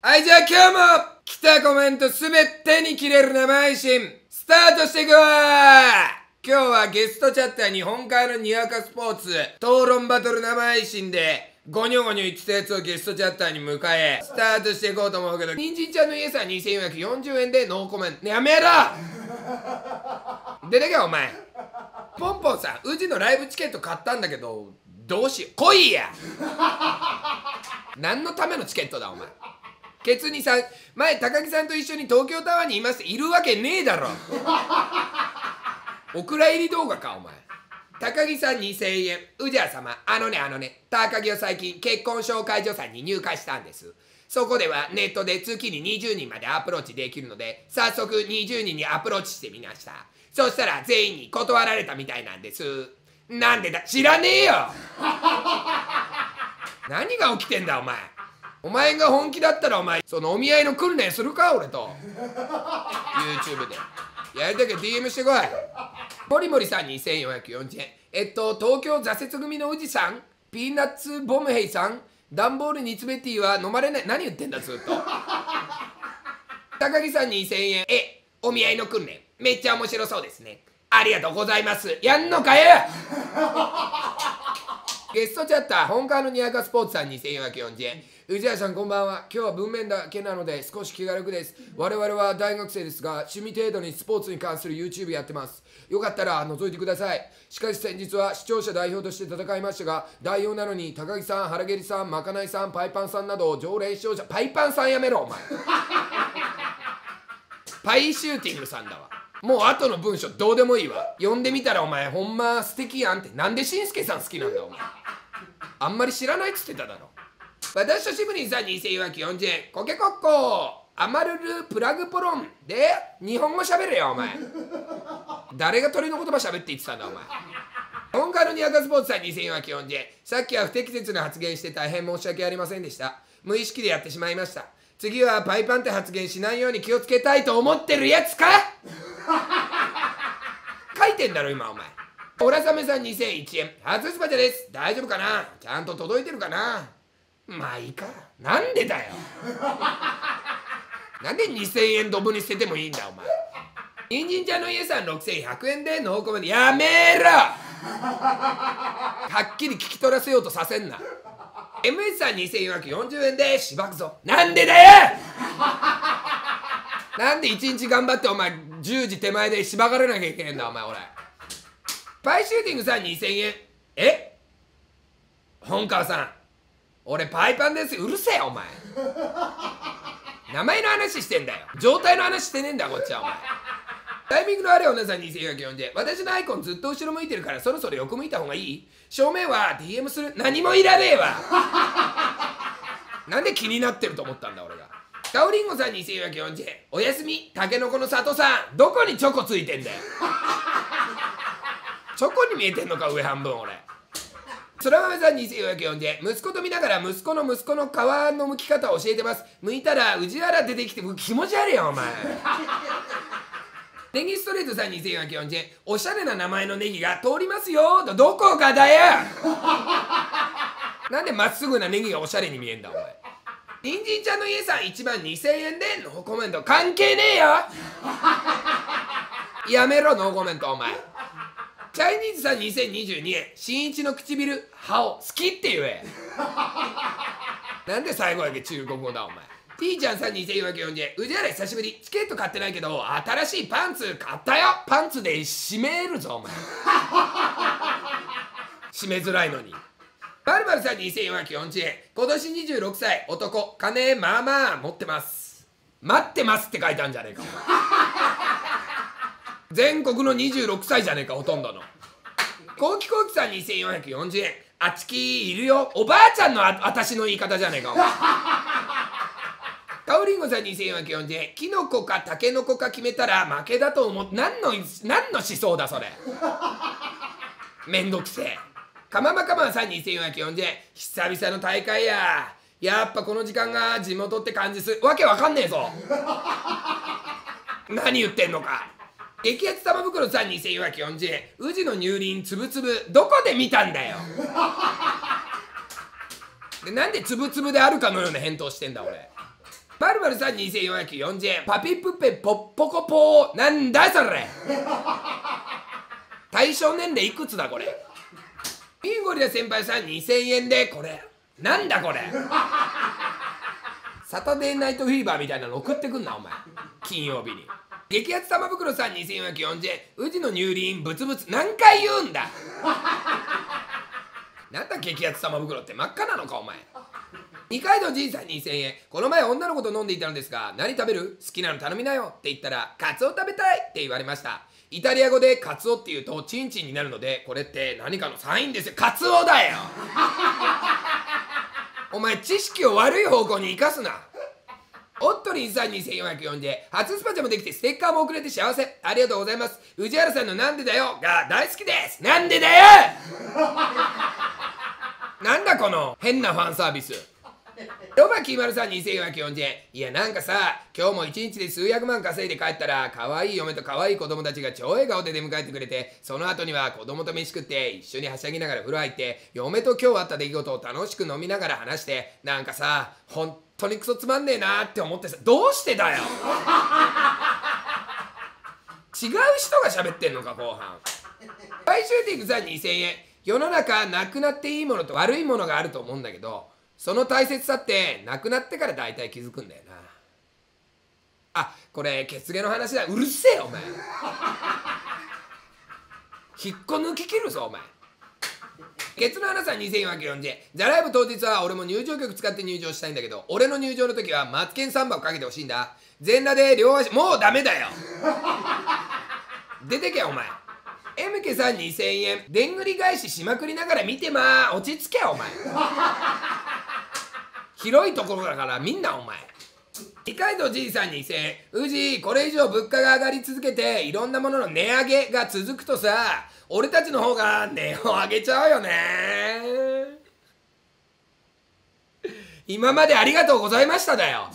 はい、じゃあ今日も来たコメントすべてに切れる生配信スタートしていくわー。今日はゲストチャッターに本会のにわかスポーツ討論バトル生配信でゴニョゴニョ言ってたやつをゲストチャッターに迎えスタートしていこうと思うけど、人参ちゃんの家さん2440円でノーコメント。やめろ出てけお前。ポンポンさん、宇治のライブチケット買ったんだけどどうしよう。来いや何のためのチケットだお前。ケツニさん、前高木さんと一緒に東京タワーにいます。いるわけねえだろお蔵入り動画かお前。高木さん2000円。宇治様、高木は最近結婚紹介所さんに入会したんです。そこではネットで月に20人までアプローチできるので、早速20人にアプローチしてみました。そしたら全員に断られたみたいなんです。なんでだ、知らねえよ何が起きてんだお前。お前が本気だったらお前そのお見合いの訓練するか俺とYouTube でやりたきゃ DM してこい。モリモリさん2440円。東京挫折組の宇治さん、ピーナッツボムヘイさん、ダンボール煮詰めティーは飲まれない。何言ってんだずっと高木さん2000円。お見合いの訓練めっちゃ面白そうですね。ありがとうございます。やんのかよゲストチャッター本川のにわかスポーツさん2440円。宇治原さんこんばんは。今日は文面だけなので少し気が楽です。我々は大学生ですが趣味程度にスポーツに関する YouTube やってます。よかったら覗いてください。しかし先日は視聴者代表として戦いましたが、代表なのに高木さん、原蹴りさん、まかないさん、パイパンさんなど常連視聴者。パイパンさんやめろお前パイシューティングさんだわ。もう後の文章どうでもいいわ。読んでみたらお前ほんま素敵やんって。なんでしんすけさん好きなんだお前。あんまり知らないっつってただろ。私とシブリンさん2440円。コケコッコアマルルプラグポロンで日本語喋れよお前誰が鳥の言葉喋って言ってたんだお前。今回のにわかスポーツさん2440円。さっきは不適切な発言して大変申し訳ありませんでした。無意識でやってしまいました。次はパイパンって発言しないように気をつけたいと思ってるやつか書いてんだろ今お前。オラサメさん2001円。初スパチャです。大丈夫かな。ちゃんと届いてるかな。まあいいか。なんでだよなんで2000円ドブに捨ててもいいんだお前。人参ちゃんの家さん6100円でノーコメント。やめろはっきり聞き取らせようとさせんな。MS さん2440円でしばくぞ。なんでだよなんで1日頑張ってお前10時手前でしばかれなきゃいけねえんだお前俺。パイシューティングさん2000円。本川さん俺パイパンです。うるせえお前名前の話してんだよ。状態の話してねえんだこっちはお前。タイミングのあるお姉さん2440円。私のアイコンずっと後ろ向いてるからそろそろ横向いた方がいい。正面は DM する。何もいらねえわなんで気になってると思ったんだ俺が。カオリンゴさん2440円。おやすみタケノコの里さん。どこにチョコついてんだよチョコに見えてんのか上半分俺。そら豆さん2440円。息子と見ながら息子の皮の剥き方を教えてます。剥いたら宇治原出てきて気持ち悪いよお前ネギストレートさん2440円。おしゃれな名前のネギが通りますよ。どこがだよなんでまっすぐなネギがおしゃれに見えんだお前。人参ちゃんの家さん1万2000円でノーコメント。関係ねえよやめろノーコメントお前。チャイニーズさん2022円。新一の唇歯を好きって言えなんで最後だけ中国語だお前。T ちゃんさん2440円。宇治原久しぶり。チケット買ってないけど新しいパンツ買ったよ。パンツで締めるぞお前締めづらいのに。バルバルさん2440円。今年26歳男。金まあまあ持ってます。待ってますって書いてあるんじゃねえかお前全国の26歳じゃねえかほとんどの。コウキコウキさん2440円。あちきいるよ。おばあちゃんの私の言い方じゃねえかお前カオリンゴさん2440円。キノコかタケノコか決めたら負けだと思う。何の思想だそれめんどくせえ。かままかまさん2440円。久々の大会や。やっぱこの時間が地元って感じする。わけわかんねえぞ何言ってんのか。激アツ玉袋さん2440円。宇治の乳輪つぶつぶ。どこで見たんだよでなんでつぶつぶであるかのような返答してんだ俺。 まるまるさん2440円。パピプペポッポコポー。なんだそれ。対象年齢いくつだこれ。ピンゴリラ先輩さん2000円でこれ。なんだこれ。サタデーナイトフィーバーみたいなの送ってくんなお前。金曜日に。激アツ玉袋さん2440円。宇治の乳輪ブツブツ。何回言うんだ。なんだ激アツ玉袋って真っ赤なのかお前。二階堂じいさん2000円。この前女の子と飲んでいたのですが、何食べる？好きなの頼みなよって言ったら、カツオ食べたいって言われました。イタリア語でカツオって言うとチンチンになるので、これって何かのサインですよ。カツオだよ。お前知識を悪い方向に生かすな。オットリンさん2440円。初スパチャもできてステッカーも送れて幸せ。ありがとうございます。宇治原さんのなんでだよが大好きです。なんでだよ。なんだこの変なファンサービス。ロバキーマルさん2440円。いやなんかさ、今日も1日で数百万稼いで帰ったら、可愛い嫁と可愛い子供たちが超笑顔で出迎えてくれて、その後には子供と飯食って一緒にはしゃぎながら風呂入って、嫁と今日あった出来事を楽しく飲みながら話して、なんかさ、本当にクソつまんねえなって思ってさ、どうしてだよ。違う人が喋ってんのか後半。最終ティックさん2000円。世の中なくなっていいものと悪いものがあると思うんだけど、その大切さってなくなってから大体気づくんだよな。あ、これ血毛の話だ。うるせえよお前。引っこ抜き切るぞお前。ケツの花さん2440円。ザライブ当日は俺も入場曲使って入場したいんだけど、俺の入場の時はマツケンサンバをかけてほしいんだ。全裸で両足、もうダメだよ。出てけお前。MK さん2000円。でんぐり返ししまくりながら見てまー。落ち着けお前。広いところだからみんなお前。二階堂じいさん2000円。宇治、これ以上物価が上がり続けていろんなものの値上げが続くとさ、俺たちの方が値を上げちゃうよね。今までありがとうございましただよ。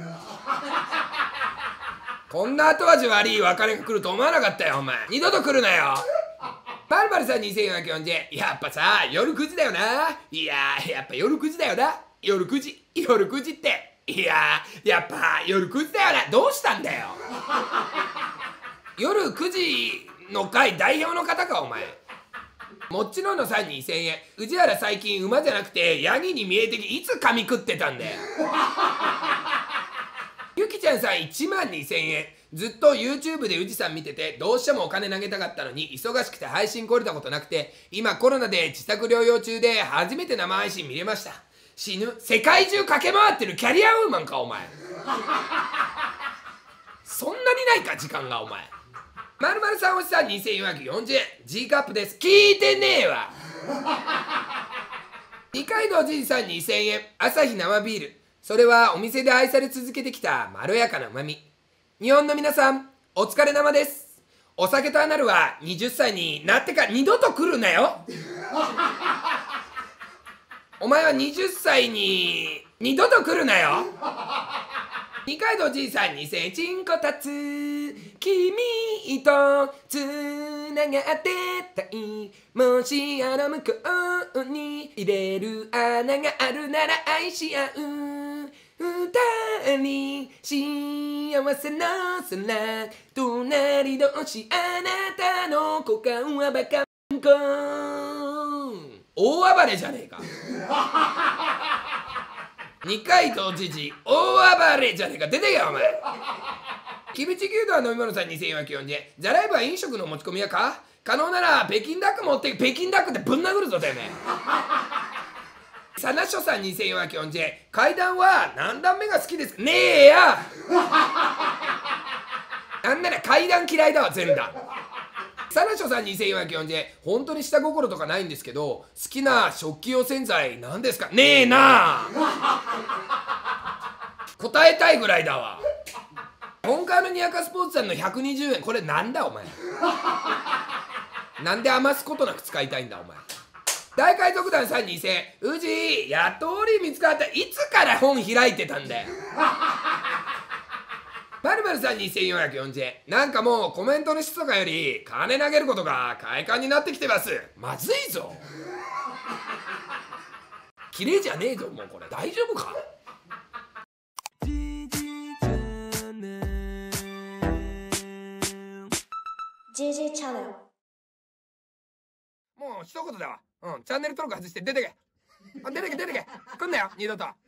こんな後味悪い別れが来ると思わなかったよお前。二度と来るなよ。パルパルさん2440円。やっぱさ、夜9時だよな。いやー、やっぱ夜9時だよな。夜9時って。いやー、やっぱ夜9時だよな。どうしたんだよ。夜9時の回代表の方かお前。もっちののさん2000円。宇治原最近馬じゃなくてヤギに見えてき、いつ髪食ってたんだよ。ゆきちゃんさん1万2000円。ずっと YouTube で宇治さん見てて、どうしてもお金投げたかったのに忙しくて配信来れたことなくて、今コロナで自宅療養中で初めて生配信見れました。死ぬ。世界中駆け回ってるキャリアウーマンかお前。そんなにないか時間がお前。まるまるさんおじさん2440円。 G カップです。聞いてねえわ。二階堂じいさん2000円。朝日生ビール。それはお店で愛され続けてきたまろやかな旨味。日本の皆さんお疲れ生です。お酒とアナルは20歳になってから二度と来るなよ。お前は20歳に二度と来るなよ。二階堂じいさん2000円。チンコ立つ君とつながってたい。もしあの向こうに入れる穴があるなら愛し合う二人幸せの空。隣同士あなたの股間はバカンコ大暴れじゃねえか。二階堂じじ大暴れじゃねえか。出てけよお前。キムチ牛丼飲み物さん2440円。ザライブは飲食の持ち込みやか可能なら北京ダック持って北京ダックってぶん殴るぞてめえ。サナショさん2440円。階段は何段目が好きですか。ねえや。なんなら階段嫌いだわ全段。サナショさん2440円。本当に下心とかないんですけど、好きな食器用洗剤なんですか。ねえな。答えたいぐらいだわ。本川のにわかスポーツさんの120円。これなんだお前。なんで余すことなく使いたいんだお前。大海賊団さん2000円。宇治やっとオリ見つかった。いつから本開いてたんだよ。まるまるさん2440円。なんかもうコメントの質とかより金投げることが快感になってきてます。まずいぞ。綺麗じゃねえぞもうこれ。大丈夫か。 JJ Channel。 もう一言だわ。チャンネル登録外して出てけ。出てけ。来んなよ、二度と。